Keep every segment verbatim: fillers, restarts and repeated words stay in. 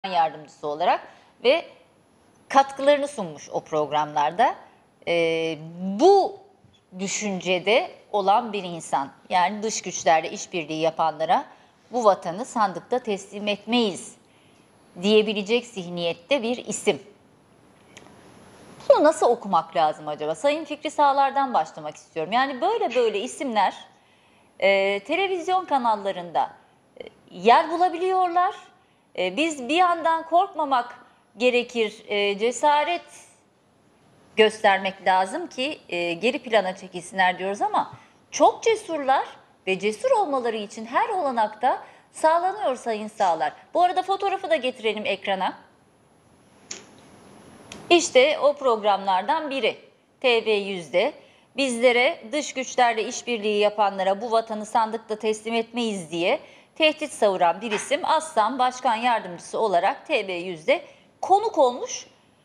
yardımcısı olarak ve katkılarını sunmuş o programlarda. Ee, bu düşüncede olan bir insan, yani dış güçlerle işbirliği yapanlara bu vatanı sandıkta teslim etmeyiz diyebilecek zihniyette bir isim. Bunu nasıl okumak lazım acaba? Sayın Fikri Sağlar'dan başlamak istiyorum. Yani böyle böyle isimler e, televizyon kanallarında e, yer bulabiliyorlar. E, biz bir yandan korkmamak gerekir, e, cesaret göstermek lazım ki e, geri plana çekilsinler diyoruz ama çok cesurlar ve cesur olmaları için her olanakta sağlanıyor Sayın Sağlar. Bu arada fotoğrafı da getirelim ekrana. İşte o programlardan biri T V yüzde bizlere dış güçlerle işbirliği yapanlara bu vatanı sandıkta teslim etmeyiz diye tehdit savuran bir isim Aslan Başkan Yardımcısı olarak T V yüzde konuk olmuş,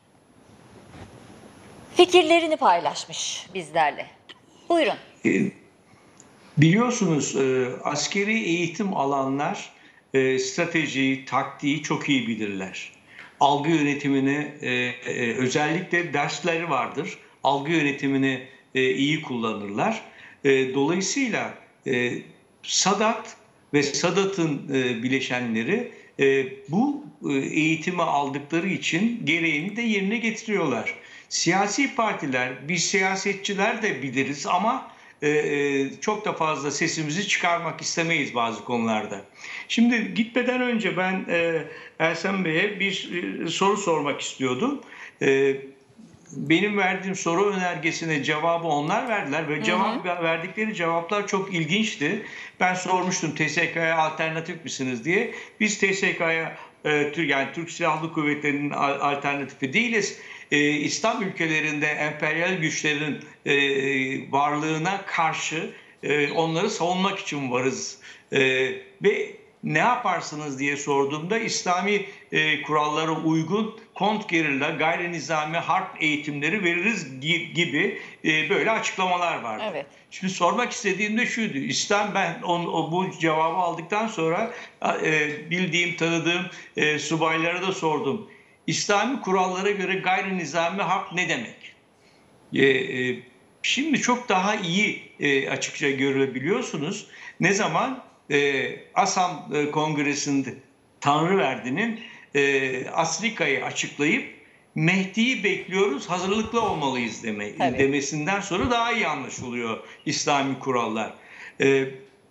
fikirlerini paylaşmış bizlerle. Buyurun. E, biliyorsunuz e, askeri eğitim alanlar e, stratejiyi, taktiği çok iyi bilirler. Algı yönetimini e, e, özellikle dersleri vardır. Algı yönetimini e, iyi kullanırlar. E, dolayısıyla e, Sadat ve Sadat'ın e, bileşenleri e, bu e, eğitimi aldıkları için gereğini de yerine getiriyorlar. Siyasi partiler, biz siyasetçiler de biliriz ama e, çok da fazla sesimizi çıkarmak istemeyiz bazı konularda. Şimdi gitmeden önce ben e, Ersen Bey'e bir e, soru sormak istiyordum. E, benim verdiğim soru önergesine cevabı onlar verdiler ve cevap hı hı. verdikleri cevaplar çok ilginçti. Ben sormuştum T S K'ya alternatif misiniz diye. Biz T S K'ya e, yani Türk Silahlı Kuvvetleri'nin alternatifi değiliz. E, İslam ülkelerinde emperyal güçlerin e, varlığına karşı e, onları savunmak için varız. E, ve ne yaparsınız diye sorduğumda İslami e, kurallara uygun kontrgerilla, gayri nizami harp eğitimleri veririz gibi e, böyle açıklamalar vardı. Evet. Şimdi sormak istediğim de şuydu. İslam ben on, o, bu cevabı aldıktan sonra e, bildiğim, tanıdığım e, subaylara da sordum. İslami kurallara göre gayri nizami harp ne demek? E, e, şimdi çok daha iyi e, açıkça görebiliyorsunuz. Ne zaman? E, Asam e, Kongresi'nde Tanrıverdi'nin e, Asrika'yı açıklayıp Mehdi'yi bekliyoruz, hazırlıklı olmalıyız deme, demesinden sonra daha iyi anlaşılıyor İslami kurallar. E,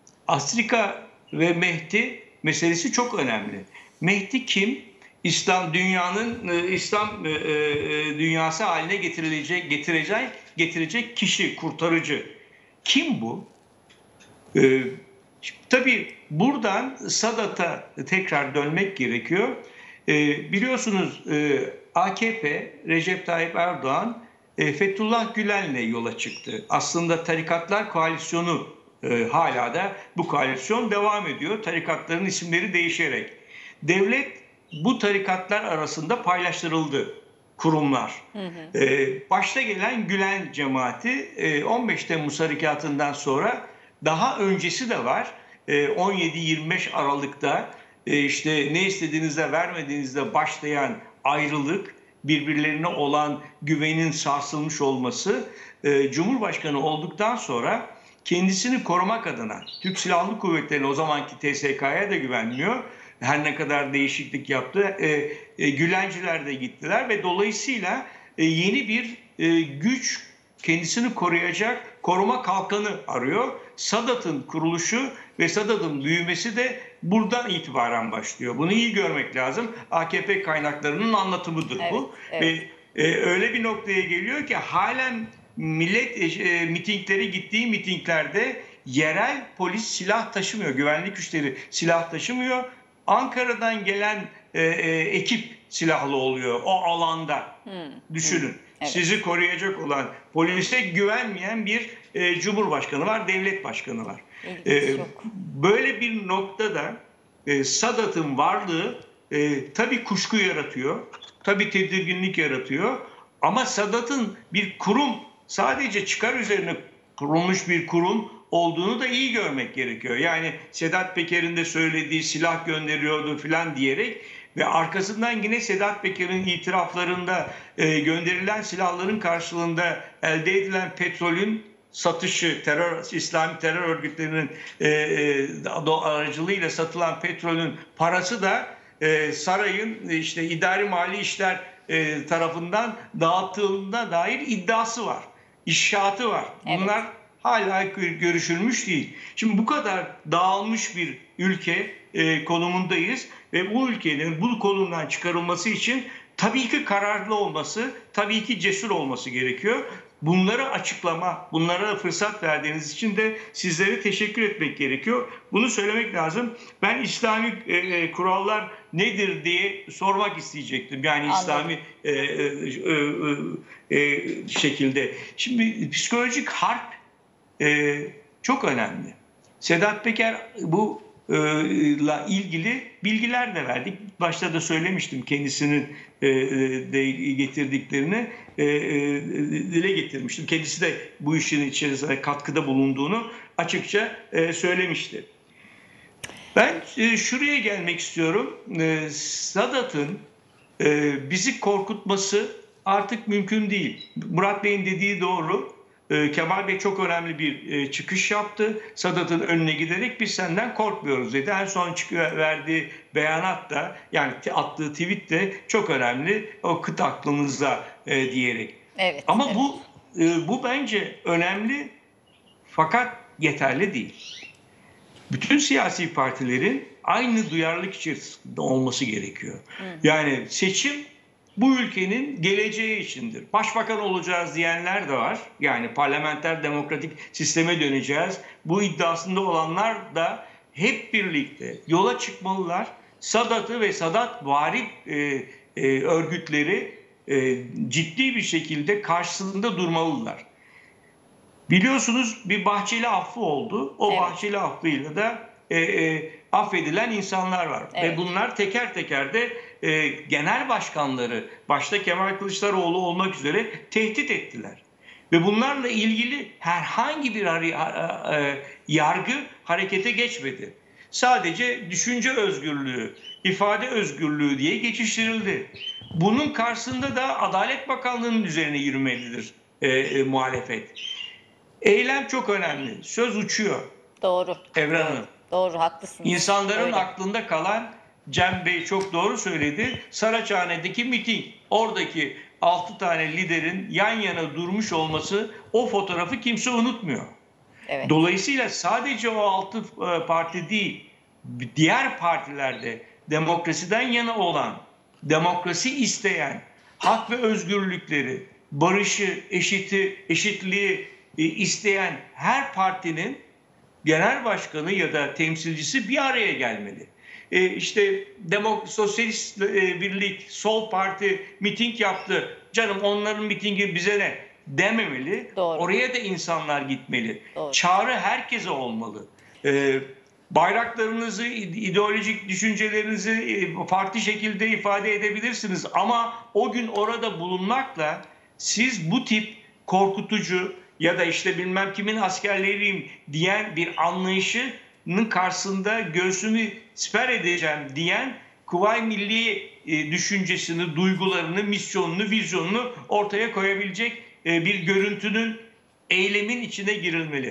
Asrika ve Mehdi meselesi çok önemli. Mehdi kim? İslam dünyanın e, İslam e, e, dünyası haline getirilecek, getirecek, getirecek kişi, kurtarıcı. Kim bu? E, Tabii buradan Sadat'a tekrar dönmek gerekiyor. E, biliyorsunuz e, A K P, Recep Tayyip Erdoğan, e, Fethullah Gülen'le yola çıktı. Aslında Tarikatlar Koalisyonu e, hala da bu koalisyon devam ediyor. Tarikatların isimleri değişerek. Devlet bu tarikatlar arasında paylaştırıldı kurumlar. Hı hı. E, başta gelen Gülen cemaati e, on beş Temmuz harekatından sonra daha öncesi de var. on yedi yirmi beş Aralık'ta işte ne istediğinizde vermediğinizde başlayan ayrılık, birbirlerine olan güvenin sarsılmış olması, Cumhurbaşkanı olduktan sonra kendisini korumak adına Türk Silahlı Kuvvetleri'ne, o zamanki T S K'ya da güvenmiyor. Her ne kadar değişiklik yaptı. Gülenciler de gittiler ve dolayısıyla yeni bir güç, kendisini koruyacak koruma kalkanı arıyor. Sadat'ın kuruluşu ve Sadat'ın büyümesi de buradan itibaren başlıyor. Bunu iyi görmek lazım. A K P kaynaklarının anlatımıdır evet, bu. Evet. Ve e, öyle bir noktaya geliyor ki halen millet e, mitingleri gittiği mitinglerde yerel polis silah taşımıyor. Güvenlik güçleri silah taşımıyor. Ankara'dan gelen e, e, ekip silahlı oluyor o alanda. Hmm. Düşünün. Hmm. Evet. Sizi koruyacak olan, polise güvenmeyen bir e, cumhurbaşkanı var, devlet başkanı var. E, böyle bir noktada e, Sadat'ın varlığı e, tabii kuşku yaratıyor, tabii tedirginlik yaratıyor. Ama Sadat'ın bir kurum, sadece çıkar üzerine kurulmuş bir kurum olduğunu da iyi görmek gerekiyor. Yani Sedat Peker'in de söylediği silah gönderiyordu falan diyerek ve arkasından yine Sedat Peker'in itiraflarında e, gönderilen silahların karşılığında elde edilen petrolün satışı, terör, İslami terör örgütlerinin e, e, aracılığıyla satılan petrolün parası da e, sarayın işte idari mali işler e, tarafından dağıtıldığına dair iddiası var. İşaatı var. Bunlar evet. hala görüşülmüş değil. Şimdi bu kadar dağılmış bir ülke e, konumundayız ve bu ülkenin bu konumdan çıkarılması için tabii ki kararlı olması, tabii ki cesur olması gerekiyor. Bunları açıklama, bunlara fırsat verdiğiniz için de sizlere teşekkür etmek gerekiyor. Bunu söylemek lazım. Ben İslami e, e, kurallar nedir diye sormak isteyecektim. Yani Anladım. İslami e, e, e, e, şekilde. Şimdi psikolojik harp e, çok önemli. Sedat Peker bu ile ilgili bilgiler de verdik. Başta da söylemiştim kendisinin de getirdiklerini dile getirmiştim. Kendisi de bu işin içerisinde katkıda bulunduğunu açıkça söylemişti. Ben şuraya gelmek istiyorum. Sadat'ın bizi korkutması artık mümkün değil. Murat Bey'in dediği doğru. Kemal Bey çok önemli bir çıkış yaptı. Sadat'ın önüne giderek biz senden korkmuyoruz dedi. En son çıkıyor verdiği beyanat da yani attığı tweet de çok önemli. O kıt aklınızda e, diyerek. Evet, Ama evet. bu e, bu bence önemli fakat yeterli değil. Bütün siyasi partilerin aynı duyarlılık içerisinde olması gerekiyor. Hı. Yani seçim bu ülkenin geleceği içindir. Başbakan olacağız diyenler de var. Yani parlamenter demokratik sisteme döneceğiz. Bu iddiasında olanlar da hep birlikte yola çıkmalılar. Sadat'ı ve Sadat vari e, e, örgütleri e, ciddi bir şekilde karşısında durmalılar. Biliyorsunuz bir Bahçeli affı oldu. O evet. Bahçeli affıyla da e, e, affedilen insanlar var. Evet. Ve bunlar teker teker de e, genel başkanları başta Kemal Kılıçdaroğlu olmak üzere tehdit ettiler. Ve bunlarla ilgili herhangi bir e, yargı harekete geçmedi. Sadece düşünce özgürlüğü, ifade özgürlüğü diye geçiştirildi. Bunun karşısında da Adalet Bakanlığı'nın üzerine yürümelidir e, e, muhalefet. Eylem çok önemli. Söz uçuyor. Doğru. Evren Hanım. Doğru, haklısınız. İnsanların Öyle. aklında kalan, Cem Bey çok doğru söyledi, Saraçhane'deki miting. Oradaki altı tane liderin yan yana durmuş olması, o fotoğrafı kimse unutmuyor. Evet. Dolayısıyla sadece o altı parti değil, diğer partilerde demokrasiden yana olan, demokrasi isteyen, hak ve özgürlükleri, barışı, eşiti, eşitliği isteyen her partinin genel başkanı ya da temsilcisi bir araya gelmeli. E işte Demok Sosyalist e, Birlik, Sol Parti miting yaptı. Canım onların mitingi bize ne dememeli. Doğru. Oraya da insanlar gitmeli. Doğru. Çağrı herkese olmalı. E, bayraklarınızı, ideolojik düşüncelerinizi e, farklı şekilde ifade edebilirsiniz. Ama o gün orada bulunmakla siz bu tip korkutucu ya da işte bilmem kimin askerleriyim diyen bir anlayışının karşısında göğsümü siper edeceğim diyen Kuvayi Milli e, düşüncesini, duygularını, misyonunu, vizyonunu ortaya koyabilecek e, bir görüntünün, eylemin içine girilmeli.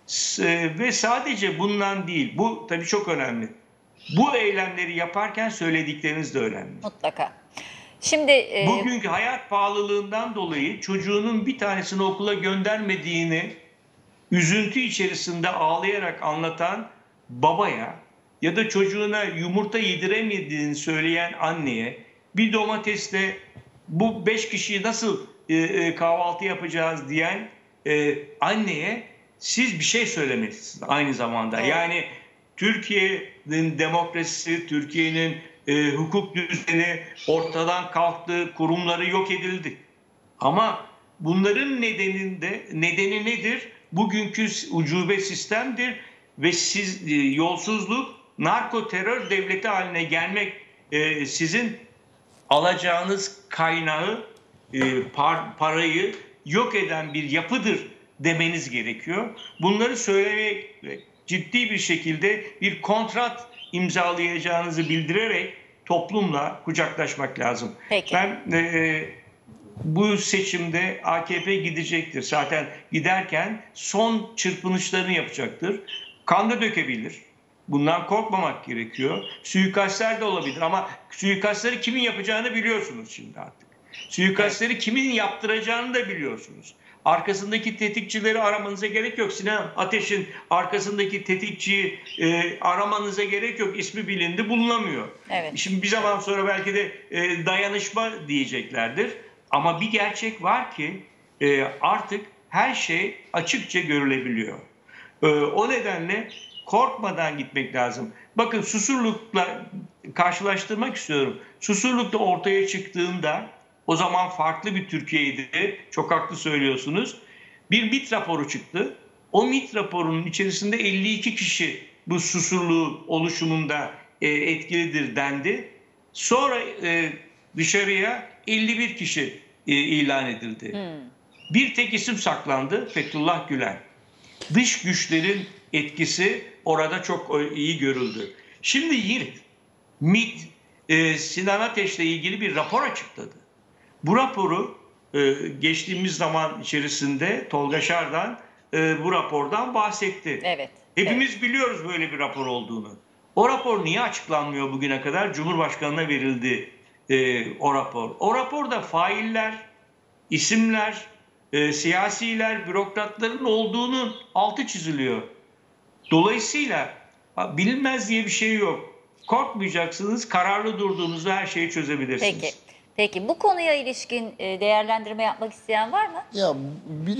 S ve sadece bundan değil, bu tabii çok önemli. Bu eylemleri yaparken söyledikleriniz de önemli. Mutlaka. Şimdi e... bugünkü hayat pahalılığından dolayı çocuğunun bir tanesini okula göndermediğini üzüntü içerisinde ağlayarak anlatan babaya ya da çocuğuna yumurta yediremediğini söyleyen anneye bir domatesle bu beş kişiyi nasıl e, e, kahvaltı yapacağız diyen e, anneye siz bir şey söylemelisiniz aynı zamanda. Evet. Yani Türkiye'nin demokrasisi, Türkiye'nin E, hukuk düzeni ortadan kalktı, kurumları yok edildi. Ama bunların nedeninde nedeni nedir? Bugünkü ucube sistemdir ve siz e, yolsuzluk, narko terör devleti haline gelmek e, sizin alacağınız kaynağı, e, par, parayı yok eden bir yapıdır demeniz gerekiyor. Bunları söylemek ciddi bir şekilde bir kontrat imzalayacağınızı bildirerek toplumla kucaklaşmak lazım. Peki. Ben e, bu seçimde A K P gidecektir. Zaten giderken son çırpınışlarını yapacaktır. Kan da dökebilir. Bundan korkmamak gerekiyor. Suikastler de olabilir ama suikastları kimin yapacağını biliyorsunuz şimdi artık. Suikastleri evet. kimin yaptıracağını da biliyorsunuz. Arkasındaki tetikçileri aramanıza gerek yok. Sinan Ateş'in arkasındaki tetikçiyi e, aramanıza gerek yok. İsmi bilindi, bulunamıyor. Evet. Şimdi bir zaman sonra belki de e, dayanışma diyeceklerdir. Ama bir gerçek var ki e, artık her şey açıkça görülebiliyor. E, o nedenle korkmadan gitmek lazım. Bakın Susurluk'la karşılaştırmak istiyorum. Susurluk'ta ortaya çıktığında o zaman farklı bir Türkiye'ydi. Çok haklı söylüyorsunuz. Bir MİT raporu çıktı. O MİT raporunun içerisinde elli iki kişi bu Susurluk oluşumunda e, etkilidir dendi. Sonra e, dışarıya elli bir kişi e, ilan edildi. Hmm. Bir tek isim saklandı, Fethullah Gülen. Dış güçlerin etkisi orada çok iyi görüldü. Şimdi yine MİT e, Sinan Ateş'le ilgili bir rapor açıkladı. Bu raporu e, geçtiğimiz zaman içerisinde Tolga Şardan e, bu rapordan bahsetti. Evet. Hepimiz evet. biliyoruz böyle bir rapor olduğunu. O rapor niye açıklanmıyor bugüne kadar? Cumhurbaşkanı'na verildi e, o rapor. O raporda failler, isimler, e, siyasiler, bürokratların olduğunun altı çiziliyor. Dolayısıyla bilinmez diye bir şey yok. Korkmayacaksınız, kararlı durduğunuzda her şeyi çözebilirsiniz. Peki. Peki bu konuya ilişkin değerlendirme yapmak isteyen var mı? Ya bir